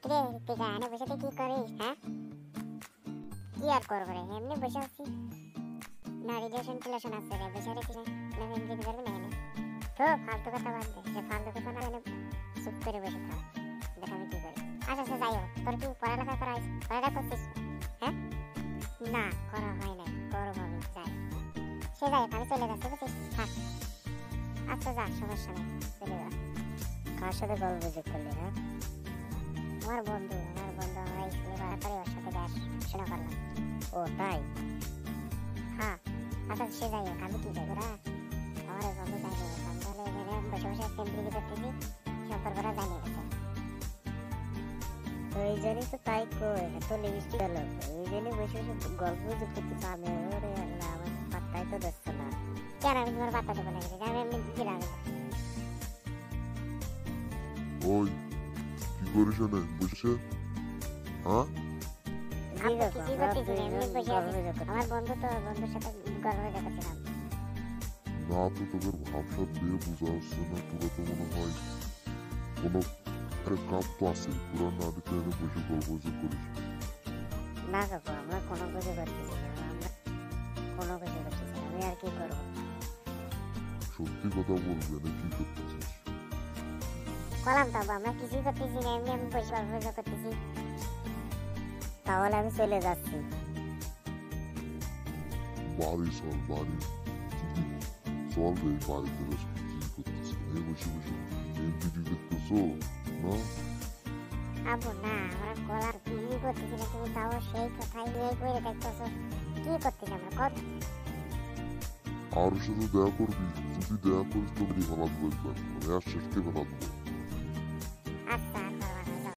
রে টিকা এনে বসে কি করিস হ্যাঁ? কি আর করবো রে, এমনি বসে আছি। না রিলেশন টিলেশন আছে রে, বসে রেখেছি না এমনি দিতে পারবি না এনে। তো ফালতু কথা বাদ দে, সে ফালতু কথা না এনে চুপ করে বসে থাক, দেখ আমি কি করি। আচ্ছা আচ্ছা যাই হোক, তোর কি পড়ালেখা করা হয়েছে? পড়ালেখা করছিস হ্যাঁ? না করা হয় নাই, করবো আমি, যাই। সে যাই হোক, আমি চলে যাচ্ছি বুঝছিস, থাক। আচ্ছা যা, সমস্যা নেই, চলে যা। কার সাথে গল্প যে করলি হ্যাঁ? আমার বন্ধু আমরা স্কুলে পড়া করে, ওর সাথে দেখাশোনা করলাম। ও তাই? হ্যাঁ। আচ্ছা সে যাই হোক, আমি কি যাই ওরা আমার ওই বন্ধু জানিয়ে গেছে, আমি তাহলে এখানে বসে বসে প্রেমপ্রীতি করতেছি, সম্পর্কটা জানিয়ে গেছে। ওই জন্যই তো তাই কই এত লিপস্টিক গেল, ওই জন্যই বসে বসে গল্প যে করতেছি আমি। ওরে আল্লাহ, আমার পাত্তাই তো দিচ্ছে না। কেন আমি তোমার পাত্তা দেবো না? আমি এমনি দিলাম। ওই কি করিস না বসে? হ্যাঁ আমার বন্ধু তো বন্ধুর সাথে গল্প দেখাচ্ছিলাম। না তো তোদের ভাবসাব দিয়ে বোঝা হচ্ছে না, তোরা তো মনে হয় কোনো একটা কাম তো আছে, তোরা না দেখে এনে বসে গল্প যে করিস। না কাকু, আমরা কোনো কিছু করতেছি না, আমরা কোনো কিছু করতেছি না, আমি আর কি করবো? সত্যি কথা বলবি না, কি করতেছিস? বললাম তো আমরা কিছুই করতেছি না, এমনি আমি বসে গল্প করতেছি। তাহলে আমি চলে যাচ্ছি। বাড়ি চল, বাড়ি চল রে, বাড়িতে বসে কি করতেছিস? এই বসে বসে এই ভিডিও দেখতেছো না? আবু না, আমরা কলার কি করতেছি না, তুমি তাও সেই কথাই নিয়ে করে দেখতেছো। কি করতেছি আমরা কত? আর সাথে দেখা করবি, যদি দেখা করিস তো হালাত বলবেন, মানে আর শেষকে হালাত বল।